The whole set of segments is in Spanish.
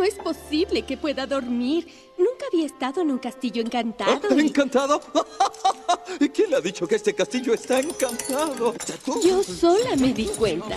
es posible que pueda dormir. Nunca había estado en un castillo encantado. ¿Encantado? ¿Quién le ha dicho que este castillo está encantado? Yo sola me di cuenta.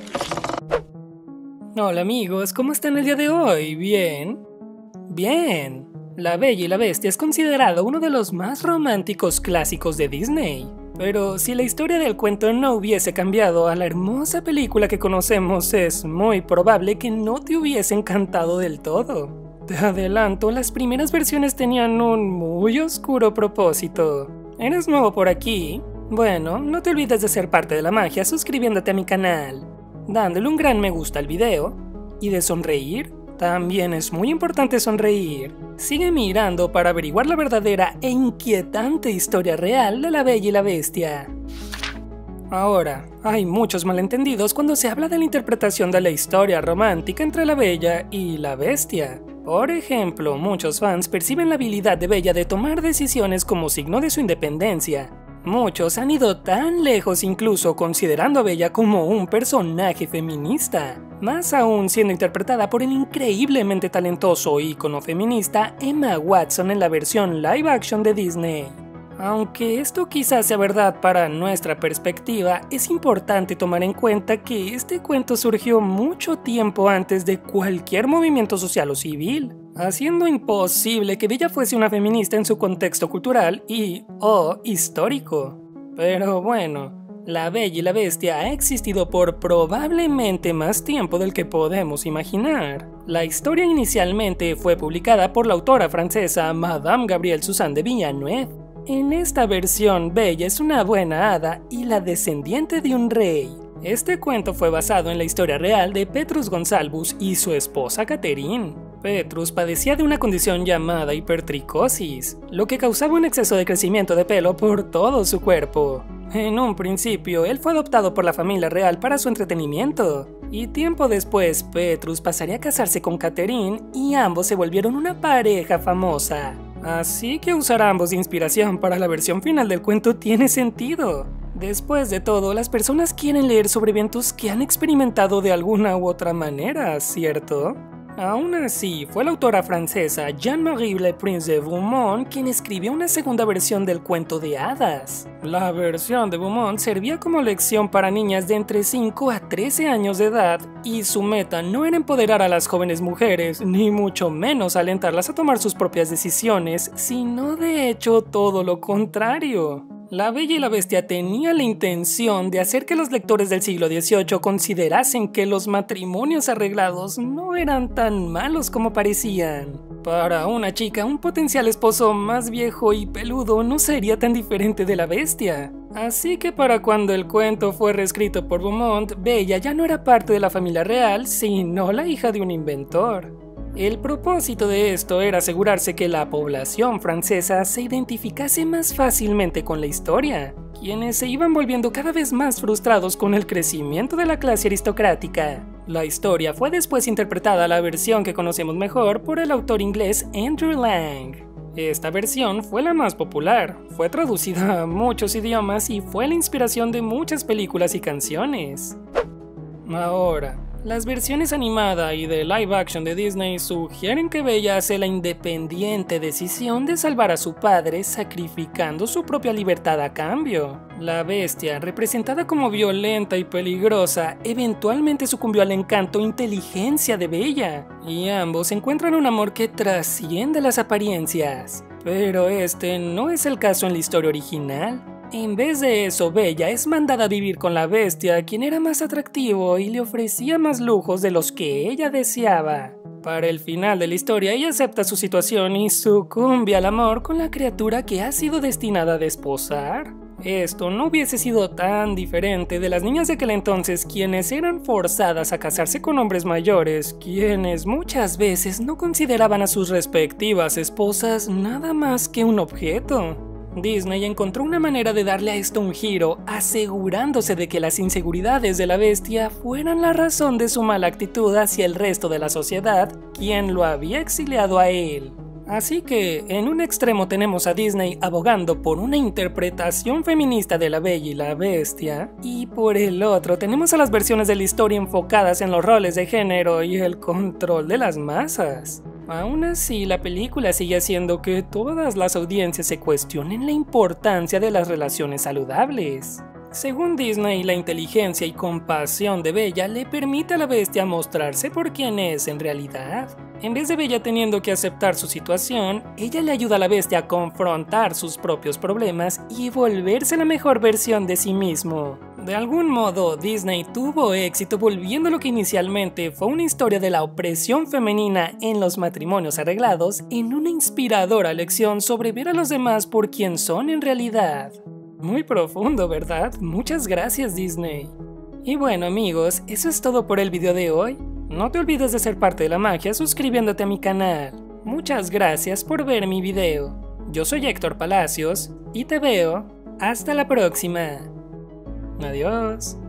Hola amigos, ¿cómo están el día de hoy? ¿Bien? Bien. La Bella y la Bestia es considerado uno de los más románticos clásicos de Disney. Pero si la historia del cuento no hubiese cambiado a la hermosa película que conocemos, es muy probable que no te hubiese encantado del todo. Te adelanto, las primeras versiones tenían un muy oscuro propósito. ¿Eres nuevo por aquí? Bueno, no te olvides de ser parte de la magia suscribiéndote a mi canal, dándole un gran me gusta al video y de sonreír. También es muy importante sonreír. Sigue mirando para averiguar la verdadera e inquietante historia real de la Bella y la Bestia. Ahora, hay muchos malentendidos cuando se habla de la interpretación de la historia romántica entre la Bella y la Bestia. Por ejemplo, muchos fans perciben la habilidad de Bella de tomar decisiones como signo de su independencia. Muchos han ido tan lejos incluso considerando a Bella como un personaje feminista, más aún siendo interpretada por el increíblemente talentoso ícono feminista Emma Watson en la versión live action de Disney. Aunque esto quizás sea verdad para nuestra perspectiva, es importante tomar en cuenta que este cuento surgió mucho tiempo antes de cualquier movimiento social o civil, haciendo imposible que Bella fuese una feminista en su contexto cultural o histórico. Pero bueno, la Bella y la Bestia ha existido por probablemente más tiempo del que podemos imaginar. La historia inicialmente fue publicada por la autora francesa Madame Gabrielle Suzanne de Villeneuve. En esta versión, Bella es una buena hada y la descendiente de un rey. Este cuento fue basado en la historia real de Petrus Gonsalvus y su esposa Catherine. Petrus padecía de una condición llamada hipertricosis, lo que causaba un exceso de crecimiento de pelo por todo su cuerpo. En un principio, él fue adoptado por la familia real para su entretenimiento, y tiempo después, Petrus pasaría a casarse con Catherine y ambos se volvieron una pareja famosa. Así que usar a ambos de inspiración para la versión final del cuento tiene sentido. Después de todo, las personas quieren leer sobre eventos que han experimentado de alguna u otra manera, ¿cierto? Aún así, fue la autora francesa Jean-Marie Le Prince de Beaumont quien escribió una segunda versión del cuento de hadas. La versión de Beaumont servía como lección para niñas de entre 5 a 13 años de edad, y su meta no era empoderar a las jóvenes mujeres, ni mucho menos alentarlas a tomar sus propias decisiones, sino de hecho todo lo contrario. La Bella y la Bestia tenía la intención de hacer que los lectores del siglo XVIII considerasen que los matrimonios arreglados no eran tan malos como parecían. Para una chica, un potencial esposo más viejo y peludo no sería tan diferente de la Bestia. Así que para cuando el cuento fue reescrito por Beaumont, Bella ya no era parte de la familia real, sino la hija de un inventor. El propósito de esto era asegurarse que la población francesa se identificase más fácilmente con la historia, quienes se iban volviendo cada vez más frustrados con el crecimiento de la clase aristocrática. La historia fue después interpretada a la versión que conocemos mejor por el autor inglés Andrew Lang. Esta versión fue la más popular, fue traducida a muchos idiomas y fue la inspiración de muchas películas y canciones. Ahora, las versiones animada y de live action de Disney sugieren que Bella hace la independiente decisión de salvar a su padre sacrificando su propia libertad a cambio. La Bestia, representada como violenta y peligrosa, eventualmente sucumbió al encanto e inteligencia de Bella, y ambos encuentran un amor que trasciende las apariencias. Pero este no es el caso en la historia original. En vez de eso, Bella es mandada a vivir con la Bestia, quien era más atractivo y le ofrecía más lujos de los que ella deseaba. Para el final de la historia, ella acepta su situación y sucumbe al amor con la criatura que ha sido destinada a desposar. Esto no hubiese sido tan diferente de las niñas de aquel entonces, quienes eran forzadas a casarse con hombres mayores, quienes muchas veces no consideraban a sus respectivas esposas nada más que un objeto. Disney encontró una manera de darle a esto un giro, asegurándose de que las inseguridades de la Bestia fueran la razón de su mala actitud hacia el resto de la sociedad, quien lo había exiliado a él. Así que, en un extremo tenemos a Disney abogando por una interpretación feminista de La Bella y la Bestia, y por el otro tenemos a las versiones de la historia enfocadas en los roles de género y el control de las masas. Aún así, la película sigue haciendo que todas las audiencias se cuestionen la importancia de las relaciones saludables. Según Disney, la inteligencia y compasión de Bella le permite a la bestia mostrarse por quien es en realidad. En vez de Bella teniendo que aceptar su situación, ella le ayuda a la bestia a confrontar sus propios problemas y volverse la mejor versión de sí mismo. De algún modo, Disney tuvo éxito volviendo lo que inicialmente fue una historia de la opresión femenina en los matrimonios arreglados en una inspiradora lección sobre ver a los demás por quien son en realidad. Muy profundo, ¿verdad? Muchas gracias, Disney. Y bueno, amigos, eso es todo por el video de hoy. No te olvides de ser parte de la magia suscribiéndote a mi canal. Muchas gracias por ver mi video. Yo soy Héctor Palacios y te veo hasta la próxima. Adiós.